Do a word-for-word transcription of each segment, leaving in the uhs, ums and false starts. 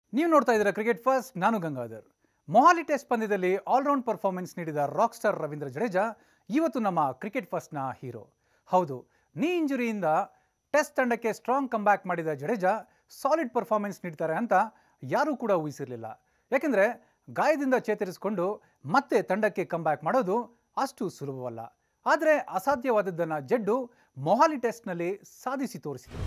ನೀವು ನೋಡ್ತಾ ಇದ್ದೀರಾ ಕ್ರಿಕೆಟ್ ಫಸ್ಟ್. ನಾನು ಗಂಗಾಧರ್. ಮೊಹಾಲಿ ಟೆಸ್ಟ್ ಪಂದ್ಯದಲ್ಲಿ ಆಲ್ರೌಂಡ್ ಪರ್ಫಾರ್ಮೆನ್ಸ್ ನೀಡಿದ ರಾಕ್ ಸ್ಟಾರ್ ರವೀಂದ್ರ ಜಡೇಜಾ ಇವತ್ತು ನಮ್ಮ ಕ್ರಿಕೆಟ್ ಫಸ್ಟ್ನ ಹೀರೋ. ಹೌದು, ನೀ ಇಂಜುರಿಯಿಂದ ಟೆಸ್ಟ್ ತಂಡಕ್ಕೆ ಸ್ಟ್ರಾಂಗ್ ಕಂಬ್ಯಾಕ್ ಮಾಡಿದ ಜಡೇಜಾ ಸಾಲಿಡ್ ಪರ್ಫಾರ್ಮೆನ್ಸ್ ನೀಡ್ತಾರೆ ಅಂತ ಯಾರೂ ಕೂಡ ಊಹಿಸಿರಲಿಲ್ಲ. ಯಾಕೆಂದರೆ ಗಾಯದಿಂದ ಚೇತರಿಸಿಕೊಂಡು ಮತ್ತೆ ತಂಡಕ್ಕೆ ಕಂಬ್ಯಾಕ್ ಮಾಡೋದು ಅಷ್ಟು ಸುಲಭವಲ್ಲ. ಆದರೆ ಅಸಾಧ್ಯವಾದದ್ದನ್ನು ಜಡ್ಡು ಮೊಹಾಲಿ ಟೆಸ್ಟ್ನಲ್ಲಿ ಸಾಧಿಸಿ ತೋರಿಸಿದರು.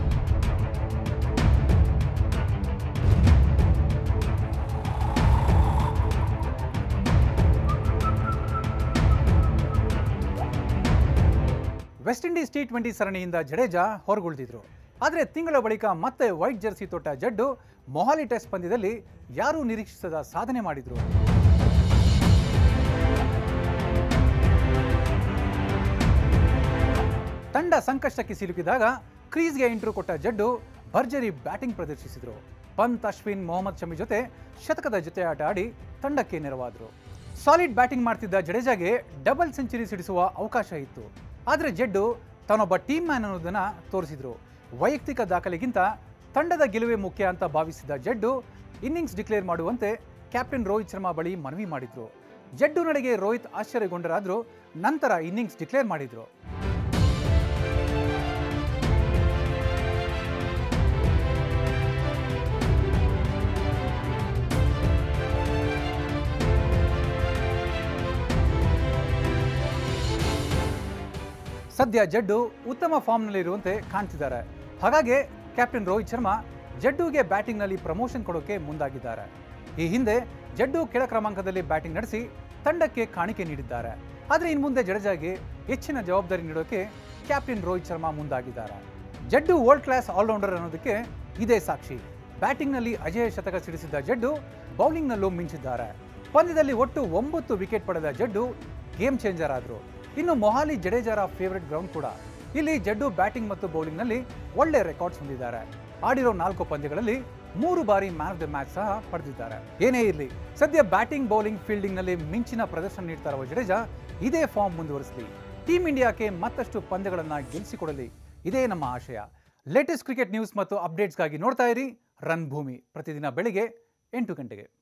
ವೆಸ್ಟ್ ಇಂಡೀಸ್ ಟಿ ಟ್ವೆಂಟಿ ಸರಣಿಯಿಂದ ಜಡೇಜಾ ಹೊರಗುಳಿದಿದ್ರು. ಆದರೆ ತಿಂಗಳ ಬಳಿಕ ಮತ್ತೆ ವೈಟ್ ಜರ್ಸಿ ತೊಟ್ಟ ಜಡ್ಡು ಮೊಹಾಲಿ ಟೆಸ್ಟ್ ಪಂದ್ಯದಲ್ಲಿ ಯಾರೂ ನಿರೀಕ್ಷಿಸದ ಸಾಧನೆ ಮಾಡಿದ್ರು. ತಂಡ ಸಂಕಷ್ಟಕ್ಕೆ ಸಿಲುಕಿದಾಗ ಕ್ರೀಸ್ಗೆ ಎಂಟ್ರಿ ಕೊಟ್ಟ ಜಡ್ಡು ಭರ್ಜರಿ ಬ್ಯಾಟಿಂಗ್ ಪ್ರದರ್ಶಿಸಿದ್ರು. ಪಂತ್, ಅಶ್ವಿನ್, ಮೊಹಮ್ಮದ್ ಶಮಿ ಜೊತೆ ಶತಕದ ಜೊತೆ ಆಟ ಆಡಿ ತಂಡಕ್ಕೆ ನೆರವಾದರು. ಸಾಲಿಡ್ ಬ್ಯಾಟಿಂಗ್ ಮಾಡ್ತಿದ್ದ ಜಡೇಜಾಗೆ ಡಬಲ್ ಸೆಂಚುರಿ ಸಿಡಿಸುವ ಅವಕಾಶ ಇತ್ತು. ಆದರೆ ಜಡ್ಡು ತಾನೊಬ್ಬ ಟೀಮ್ ಮ್ಯಾನ್ ಅನ್ನೋದನ್ನು ತೋರಿಸಿದ್ರು. ವೈಯಕ್ತಿಕ ದಾಖಲೆಗಿಂತ ತಂಡದ ಗೆಲುವೇ ಮುಖ್ಯ ಅಂತ ಭಾವಿಸಿದ ಜಡ್ಡು ಇನ್ನಿಂಗ್ಸ್ ಡಿಕ್ಲೇರ್ ಮಾಡುವಂತೆ ಕ್ಯಾಪ್ಟನ್ ರೋಹಿತ್ ಶರ್ಮಾ ಬಳಿ ಮನವಿ ಮಾಡಿದ್ರು. ಜಡ್ಡು ನಡೆಗೆ ರೋಹಿತ್ ಆಶ್ಚರ್ಯಗೊಂಡರಾದರೂ ನಂತರ ಇನ್ನಿಂಗ್ಸ್ ಡಿಕ್ಲೇರ್ ಮಾಡಿದ್ರು. ಸದ್ಯ ಜಡ್ಡು ಉತ್ತಮ ಫಾರ್ಮ್ನಲ್ಲಿರುವಂತೆ ಕಾಣ್ತಿದ್ದಾರೆ. ಹಾಗಾಗಿ ಕ್ಯಾಪ್ಟನ್ ರೋಹಿತ್ ಶರ್ಮಾ ಜಡ್ಡುಗೆ ಬ್ಯಾಟಿಂಗ್ನಲ್ಲಿ ಪ್ರಮೋಷನ್ ಕೊಡೋಕೆ ಮುಂದಾಗಿದ್ದಾರೆ. ಈ ಹಿಂದೆ ಜಡ್ಡು ಕೆಳ ಕ್ರಮಾಂಕದಲ್ಲಿ ಬ್ಯಾಟಿಂಗ್ ನಡೆಸಿ ತಂಡಕ್ಕೆ ಕಾಣಿಕೆ ನೀಡಿದ್ದಾರೆ. ಆದರೆ ಇನ್ನು ಮುಂದೆ ಜಡೇಜಾಗೆ ಹೆಚ್ಚಿನ ಜವಾಬ್ದಾರಿ ನೀಡೋಕೆ ಕ್ಯಾಪ್ಟನ್ ರೋಹಿತ್ ಶರ್ಮಾ ಮುಂದಾಗಿದ್ದಾರೆ. ಜಡ್ಡು ವರ್ಲ್ಡ್ ಕ್ಲಾಸ್ ಆಲ್ರೌಂಡರ್ ಅನ್ನೋದಕ್ಕೆ ಇದೇ ಸಾಕ್ಷಿ. ಬ್ಯಾಟಿಂಗ್ನಲ್ಲಿ ಅಜೇಯ ಶತಕ ಸಿಡಿಸಿದ್ದ ಜಡ್ಡು ಬೌಲಿಂಗ್ನಲ್ಲೂ ಮಿಂಚಿದ್ದಾರೆ. ಪಂದ್ಯದಲ್ಲಿ ಒಟ್ಟು ಒಂಬತ್ತು ವಿಕೆಟ್ ಪಡೆದ ಜಡ್ಡು ಗೇಮ್ ಚೇಂಜರ್ ಆದರು. ಇನ್ನು ಮೊಹಾಲಿ ಜಡೇಜಾರ ಫೇವರೆಟ್ ಗ್ರೌಂಡ್ ಕೂಡ. ಇಲ್ಲಿ ಜಡ್ಡು ಬ್ಯಾಟಿಂಗ್ ಮತ್ತು ಬೌಲಿಂಗ್ನಲ್ಲಿ ಒಳ್ಳೆ ರೆಕಾರ್ಡ್ಸ್ ಹೊಂದಿದ್ದಾರೆ. ಆಡಿರೋ ನಾಲ್ಕು ಪಂದ್ಯಗಳಲ್ಲಿ ಮೂರು ಬಾರಿ ಮ್ಯಾನ್ ಆಫ್ ದ ಮ್ಯಾಚ್ ಸಹ ಪಡೆದಿದ್ದಾರೆ. ಏನೇ ಇರಲಿ, ಸದ್ಯ ಬ್ಯಾಟಿಂಗ್, ಬೌಲಿಂಗ್, ಫೀಲ್ಡಿಂಗ್ನಲ್ಲಿ ಮಿಂಚಿನ ಪ್ರದರ್ಶನ ನೀಡ್ತಾ ಇರುವ ಜಡೇಜಾ ಇದೇ ಫಾರ್ಮ್ ಮುಂದುವರಿಸಲಿ. ಟೀಮ್ ಇಂಡಿಯಾಕ್ಕೆ ಮತ್ತಷ್ಟು ಪಂದ್ಯಗಳನ್ನು ಗೆಲ್ಲಿಸಿಕೊಡಲಿ, ಇದೇ ನಮ್ಮ ಆಶಯ. ಲೇಟೆಸ್ಟ್ ಕ್ರಿಕೆಟ್ ನ್ಯೂಸ್ ಮತ್ತು ಅಪ್ಡೇಟ್ಸ್ಗಾಗಿ ನೋಡ್ತಾ ಇರಿ ರನ್ ಭೂಮಿ. ಪ್ರತಿದಿನ ಬೆಳಿಗ್ಗೆ ಎಂಟು ಗಂಟೆಗೆ.